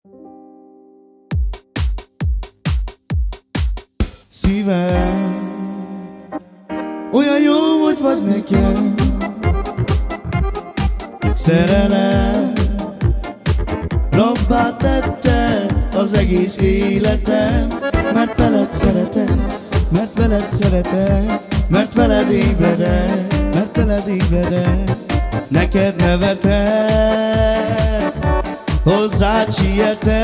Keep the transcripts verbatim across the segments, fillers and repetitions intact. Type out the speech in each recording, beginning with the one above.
Szívem, olyan jó volt vagy nekem, szerelem, rabbá tetted az egész életem. Mert veled szeretem, mert veled szeretem, mert veled ébredek, mert veled ébredek. Neked nevetek, hozzád sietek,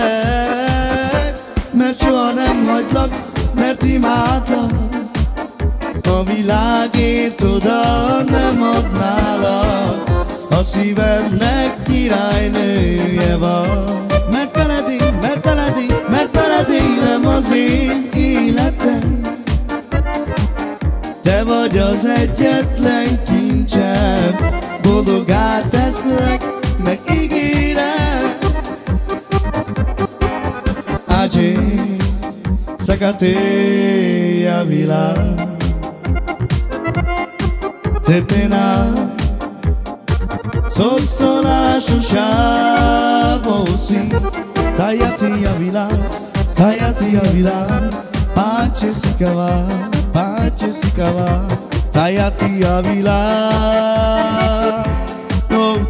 mert soha nem hagylak, mert imádlak. A világét oda nem adnálak, a szívemnek királynője van. Mert veled én, mert veled én, mert veled élem az én életem. Te vagy az egyetlen kincsem, boldogá teszlek, meg ígérem. Ágyé, szakaté a világ, te pena, sostolásosa voci. Tájati a világ, tájati a világ, pace si cava, pace si cava. Tájati a világ, non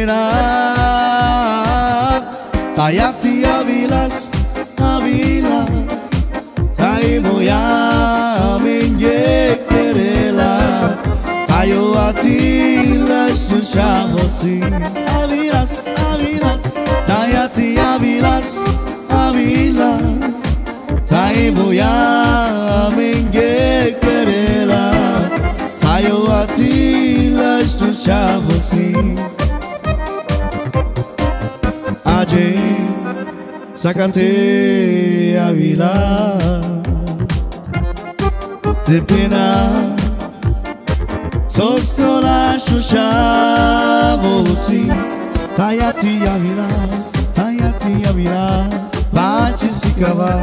temerás. Tájati a világ, a világ, tai voy a menye querela. Tayo a ti las chuchamos y avilas, avilas. Tájati a világ, a világ, tai voy a menye querela. Tayo a ti las chuchamos y ayer sácate a világ, te pena, sostolásosa voci. Tájati a világ, tájati a világ, pace si cava.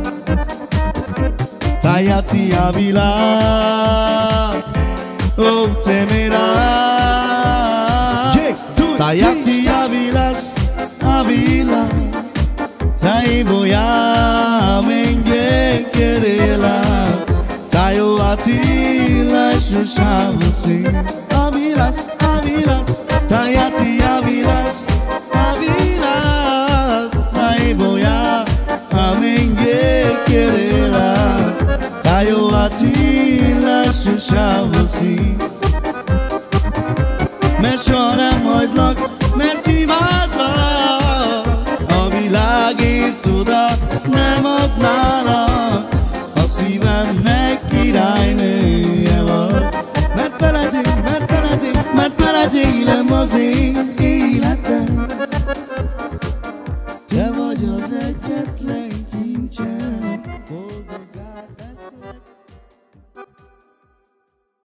Tájati a világ, oh temerás. Tájati a világ, a világ, tai voy a menye querela. Tayo a ti las chuchamos y avilas, avilas. Tájati a világ, a világ, tai voy a menye querela. Tayo a ti las chuchamos y